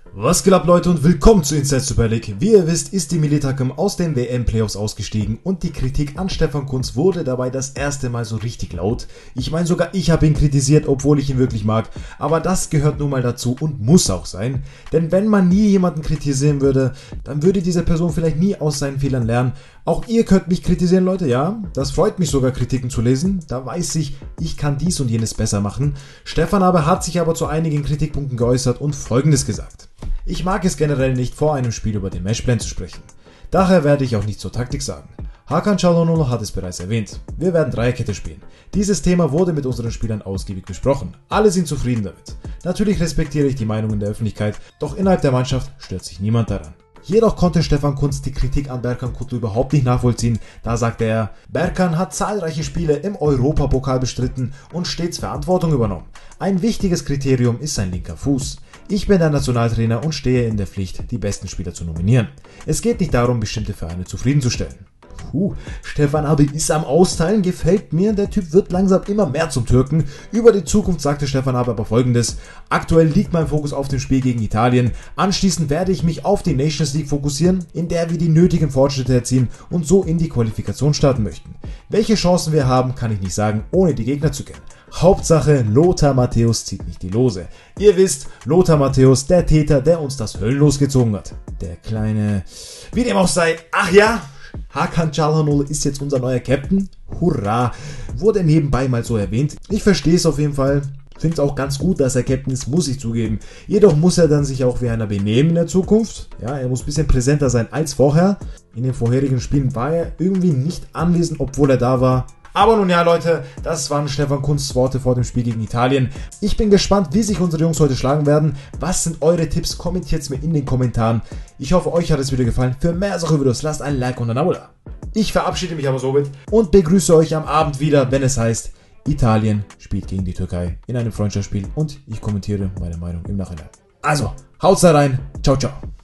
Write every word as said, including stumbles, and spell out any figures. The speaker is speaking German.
Was geht ab, Leute, und willkommen zu Inside Super League. Wie ihr wisst, ist die Militakum aus den W M-Playoffs ausgestiegen und die Kritik an Stefan Kuntz wurde dabei das erste Mal so richtig laut. Ich meine, sogar ich habe ihn kritisiert, obwohl ich ihn wirklich mag, aber das gehört nun mal dazu und muss auch sein. Denn wenn man nie jemanden kritisieren würde, dann würde diese Person vielleicht nie aus seinen Fehlern lernen. Auch ihr könnt mich kritisieren, Leute, ja, das freut mich sogar, Kritiken zu lesen, da weiß ich, ich kann dies und jenes besser machen. Stefan aber hat sich aber zu einigen Kritikpunkten geäußert und Folgendes gesagt. Ich mag es generell nicht, vor einem Spiel über den Matchplan zu sprechen. Daher werde ich auch nichts zur Taktik sagen. Hakan Çalhanoğlu hat es bereits erwähnt. Wir werden Dreierkette spielen. Dieses Thema wurde mit unseren Spielern ausgiebig besprochen. Alle sind zufrieden damit. Natürlich respektiere ich die Meinungen der Öffentlichkeit, doch innerhalb der Mannschaft stört sich niemand daran. Jedoch konnte Stefan Kuntz die Kritik an Berkan Kutlu überhaupt nicht nachvollziehen, da sagte er, Berkan hat zahlreiche Spiele im Europapokal bestritten und stets Verantwortung übernommen. Ein wichtiges Kriterium ist sein linker Fuß. Ich bin der Nationaltrainer und stehe in der Pflicht, die besten Spieler zu nominieren. Es geht nicht darum, bestimmte Vereine zufriedenzustellen. Puh, Stefan Abi ist am Austeilen, gefällt mir, der Typ wird langsam immer mehr zum Türken. Über die Zukunft sagte Stefan Abi aber Folgendes: Aktuell liegt mein Fokus auf dem Spiel gegen Italien, anschließend werde ich mich auf die Nations League fokussieren, in der wir die nötigen Fortschritte erzielen und so in die Qualifikation starten möchten. Welche Chancen wir haben, kann ich nicht sagen, ohne die Gegner zu kennen. Hauptsache, Lothar Matthäus zieht nicht die Lose. Ihr wisst, Lothar Matthäus, der Täter, der uns das Höllenlos gezogen hat. Der kleine... Wie dem auch sei, ach ja... Hakan Çalhanoğlu ist jetzt unser neuer Captain. Hurra! Wurde nebenbei mal so erwähnt. Ich verstehe es auf jeden Fall. Finde es auch ganz gut, dass er Captain ist, muss ich zugeben. Jedoch muss er dann sich auch wie einer benehmen in der Zukunft. Ja, er muss ein bisschen präsenter sein als vorher. In den vorherigen Spielen war er irgendwie nicht anwesend, obwohl er da war. Aber nun ja, Leute, das waren Stefan Kuntz's Worte vor dem Spiel gegen Italien. Ich bin gespannt, wie sich unsere Jungs heute schlagen werden. Was sind eure Tipps? Kommentiert es mir in den Kommentaren. Ich hoffe, euch hat es wieder gefallen. Für mehr solche Videos lasst ein Like und ein Abo da. Ich verabschiede mich aber somit und begrüße euch am Abend wieder, wenn es heißt, Italien spielt gegen die Türkei in einem Freundschaftsspiel und ich kommentiere meine Meinung im Nachhinein. Also, haut's da rein. Ciao, ciao.